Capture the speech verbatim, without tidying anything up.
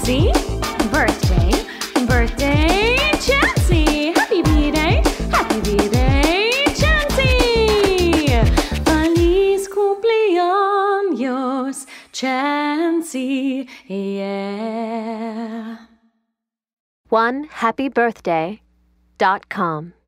Chansey. Birthday, birthday, Chansey. Happy B-Day, happy B-Day, Chansey. Feliz cumpleaños, Chansey, yeah. one happy birthday dot com